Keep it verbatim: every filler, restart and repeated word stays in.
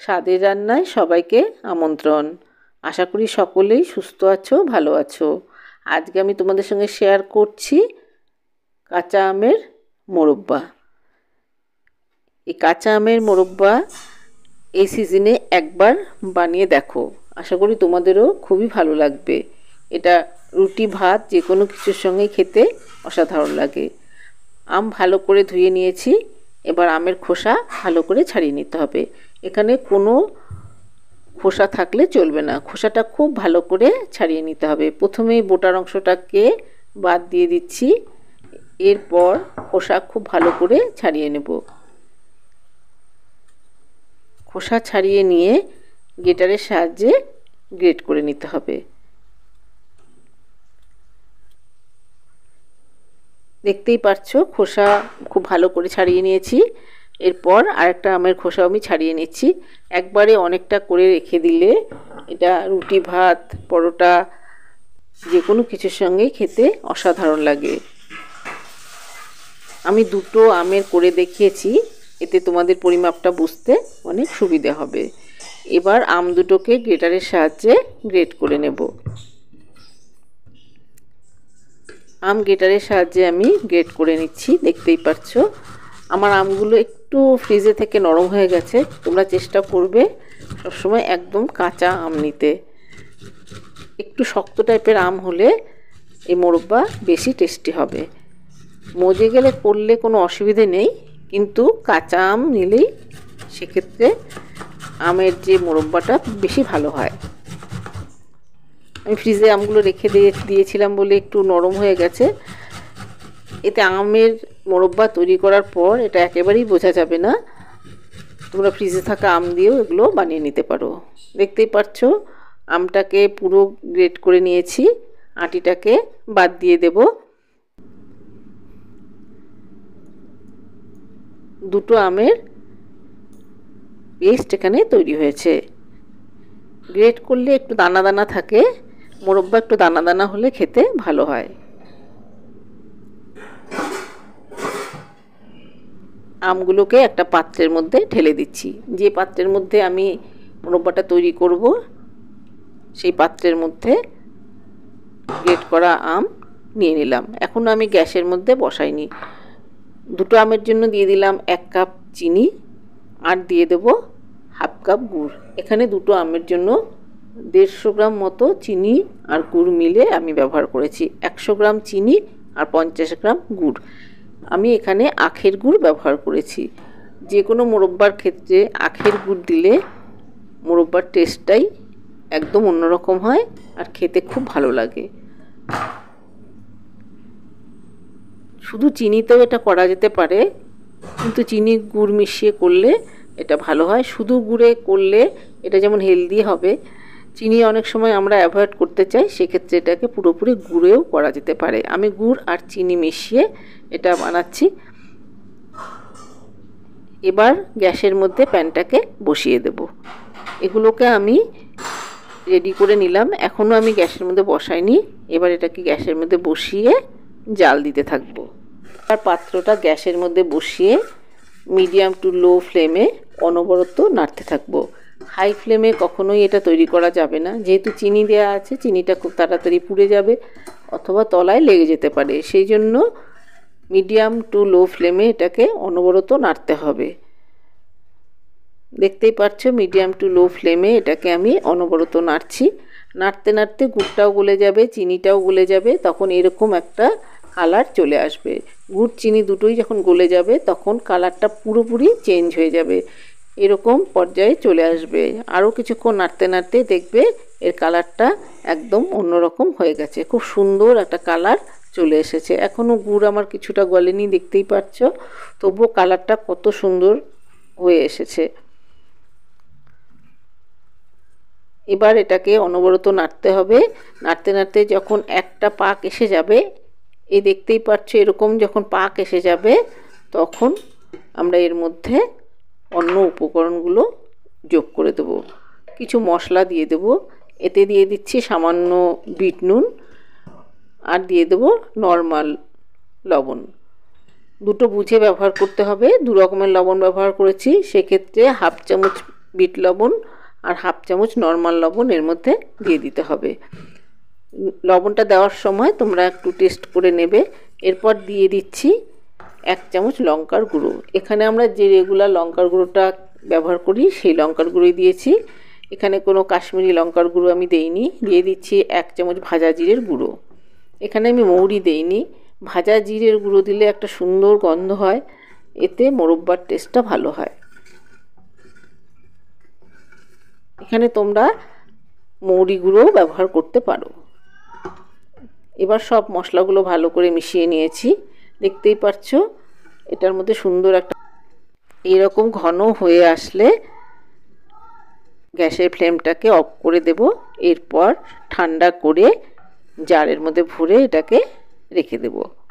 স্বাদের রান্নায় সবাইকে আমন্ত্রণ। আশা করি সকলেই সুস্থ আছো, ভালো আছো। আজকে আমি তোমাদের সঙ্গে শেয়ার করছি কাঁচা আমের মোরব্বা। এই কাঁচা আমের মোরব্বা এই সিজনে একবার বানিয়ে দেখো, আশা করি তোমাদেরও খুবই ভালো লাগবে। এটা রুটি ভাত যে কোনো কিছুর সঙ্গেই খেতে অসাধারণ লাগে। আম ভালো করে ধুয়ে নিয়েছি, এবার আমের খোসা ভালো করে ছাড়িয়ে নিতে হবে। এখানে কোনো খোসা থাকলে চলবে না, খোসাটা খুব ভালো করে ছাড়িয়ে নিতে হবে। প্রথমেই বোটার অংশটাকে বাদ দিয়ে দিচ্ছি, এরপর খোসা খুব ভালো করে ছাড়িয়ে নেব। খোসা ছাড়িয়ে নিয়ে গ্রেটারের সাহায্যে গ্রেট করে নিতে হবে। দেখতেই পাচ্ছো খোসা খুব ভালো করে ছাড়িয়ে নিয়েছি। এরপর আরেকটা আমের খোসা আমি ছাড়িয়ে নিচ্ছি। একবারে অনেকটা করে রেখে দিলে এটা রুটি ভাত পরোটা যে কোনো কিছুর সঙ্গেই খেতে অসাধারণ লাগে। আমি দুটো আমের করে দেখিয়েছি, এতে তোমাদের পরিমাপটা বুঝতে অনেক সুবিধা হবে। এবার আম দুটোকে গ্রেটারের সাহায্যে গ্রেট করে নেব। আম গ্রেটারের সাহায্যে আমি গ্রেট করে নিচ্ছি। দেখতেই পাচ্ছ আমার আমগুলো একটু ফ্রিজে থেকে নরম হয়ে গেছে। তোমরা চেষ্টা করবে সবসময় একদম কাঁচা আম নিতে। একটু শক্ত টাইপের আম হলে এই মোরব্বা বেশি টেস্টি হবে। মজে গেলে করলে কোনো অসুবিধে নেই, কিন্তু কাঁচা আম নিলেই সেক্ষেত্রে আমের যে মোরব্বাটা বেশি ভালো হয়। আমি ফ্রিজে আমগুলো রেখে দিয়ে দিয়েছিলাম বলে একটু নরম হয়ে গেছে। এতে আমের মোরব্বা তৈরি করার পর এটা একেবারেই বোঝা যাবে না। তোমরা ফ্রিজে থাকা আম দিয়েও এগুলো বানিয়ে নিতে পারো। দেখতেই পাচ্ছ আমটাকে পুরো গ্রেট করে নিয়েছি, আটিটাকে বাদ দিয়ে দেব। দুটো আমের পেস্ট এখানে তৈরি হয়েছে। গ্রেট করলে একটু দানা দানা থাকে, মোরব্বা একটু দানা দানা হলে খেতে ভালো হয়। আমগুলোকে একটা পাত্রের মধ্যে ঢেলে দিচ্ছি। যে পাত্রের মধ্যে আমি মোরব্বাটা তৈরি করব সেই পাত্রের মধ্যে গ্রেট করা আম নিয়ে নিলাম। এখন আমি গ্যাসের মধ্যে বসাইনি। দুটো আমের জন্য দিয়ে দিলাম এক কাপ চিনি, আর দিয়ে দেব হাফ কাপ গুড়। এখানে দুটো আমের জন্য দেড়শো গ্রাম মতো চিনি আর গুড় মিলে আমি ব্যবহার করেছি। একশো গ্রাম চিনি আর পঞ্চাশ গ্রাম গুড়। আমি এখানে আখের গুড় ব্যবহার করেছি। যে কোনো মোরব্বার ক্ষেত্রে আখের গুড় দিলে মোরব্বার টেস্টটাই একদম অন্যরকম হয় আর খেতে খুব ভালো লাগে। শুধু চিনিতেও এটা করা যেতে পারে, কিন্তু চিনি গুড় মিশিয়ে করলে এটা ভালো হয়। শুধু গুড়ে করলে এটা যেমন হেলদি হবে, চিনি অনেক সময় আমরা অ্যাভয়েড করতে চাই, সেক্ষেত্রে এটাকে পুরোপুরি গুড়েও করা যেতে পারে। আমি গুড় আর চিনি মিশিয়ে এটা বানাচ্ছি। এবার গ্যাসের মধ্যে প্যানটাকে বসিয়ে দেব। এগুলোকে আমি রেডি করে নিলাম, এখনও আমি গ্যাসের মধ্যে বসাইনি। এবার এটাকে গ্যাসের মধ্যে বসিয়ে জাল দিতে থাকবো। আর পাত্রটা গ্যাসের মধ্যে বসিয়ে মিডিয়াম টু লো ফ্লেমে অনবরত নাড়তে থাকবো। হাই ফ্লেমে কখনোই এটা তৈরি করা যাবে না, যেহেতু চিনি দেওয়া আছে, চিনিটা খুব তাড়াতাড়ি পুড়ে যাবে অথবা তলায় লেগে যেতে পারে। সেই জন্য মিডিয়াম টু লো ফ্লেমে এটাকে অনবরত নাড়তে হবে। দেখতেই পাচ্ছ মিডিয়াম টু লো ফ্লেমে এটাকে আমি অনবরত নাড়ছি। নাড়তে নাড়তে গুড়টাও গলে যাবে, চিনিটাও গলে যাবে, তখন এরকম একটা কালার চলে আসবে। গুড় চিনি দুটোই যখন গলে যাবে তখন কালারটা পুরোপুরি চেঞ্জ হয়ে যাবে, এরকম পর্যায়ে চলে আসবে। আরও কিছুক্ষণ নাড়তে নাড়তে দেখবে এর কালারটা একদম অন্যরকম হয়ে গেছে, খুব সুন্দর একটা কালার চলে এসেছে। এখনও গুড় আমার কিছুটা গলেনি, দেখতেই পাচ্ছ, তবুও কালারটা কত সুন্দর হয়ে এসেছে। এবার এটাকে অনবরত নাড়তে হবে। নাড়তে নাড়তে যখন একটা পাক এসে যাবে, এই দেখতেই পাচ্ছ এরকম যখন পাক এসে যাবে, তখন আমরা এর মধ্যে অন্য উপকরণগুলো যোগ করে দেব। কিছু মশলা দিয়ে দেব। এতে দিয়ে দিচ্ছি সামান্য বিট নুন, আর দিয়ে দেব নর্মাল লবণ। দুটো বুঝে ব্যবহার করতে হবে। দু রকমের লবণ ব্যবহার করেছি, সেক্ষেত্রে হাফ চামচ বিট লবণ আর হাফ চামচ নর্মাল লবণ এর মধ্যে দিয়ে দিতে হবে। লবণটা দেওয়ার সময় তোমরা একটু টেস্ট করে নেবে। এরপর দিয়ে দিচ্ছি এক চামচ লঙ্কার গুঁড়ো। এখানে আমরা যে রেগুলার লঙ্কার গুঁড়োটা ব্যবহার করি সেই লঙ্কার গুঁড়োই দিয়েছি, এখানে কোনো কাশ্মীরি লঙ্কার গুঁড়ো আমি দেইনি। দিয়ে দিচ্ছি এক চামচ ভাজা জিরের গুঁড়ো। এখানে আমি মৌরি দেইনি, ভাজা জিরের গুঁড়ো দিলে একটা সুন্দর গন্ধ হয়, এতে মোরব্বার টেস্টটা ভালো হয়। এখানে তোমরা মৌরি গুঁড়োও ব্যবহার করতে পারো। এবার সব মশলাগুলো ভালো করে মিশিয়ে নিয়েছি, দেখতেই পাচ্ছ এটার মধ্যে সুন্দর একটা এরকম ঘন হয়ে আসলে গ্যাসের ফ্লেমটাকে অফ করে দেব। এরপর ঠান্ডা করে জারের মধ্যে ভরে এটাকে রেখে দেব।